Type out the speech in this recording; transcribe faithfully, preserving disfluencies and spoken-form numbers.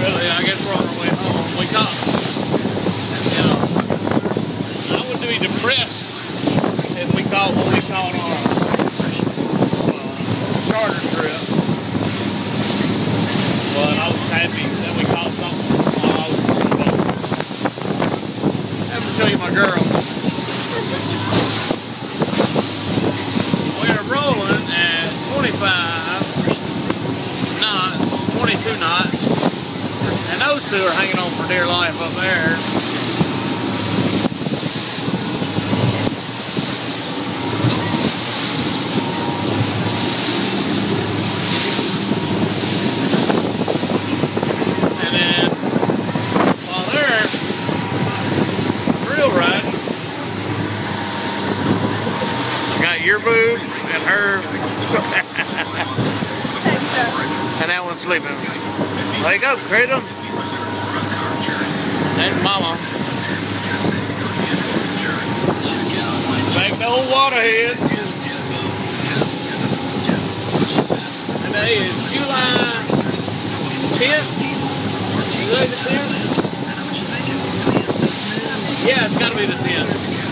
really. I guess we're on our way home. We caught, you know, I would be depressed if we caught what we caught on our uh, charter trip. But I was happy that we caught something while I was on the boat. Let me show you my girl. We're rolling at twenty-five knots, twenty-two knots, and those two are hanging on for dear life up there. And then while they're real riding, I got your boobs and her. And that one's sleeping. Wake up, Kratom. There's Mama. Back to old Waterhead. Today is July tenth. Is that the tenth? Yeah, it's gotta be the tenth.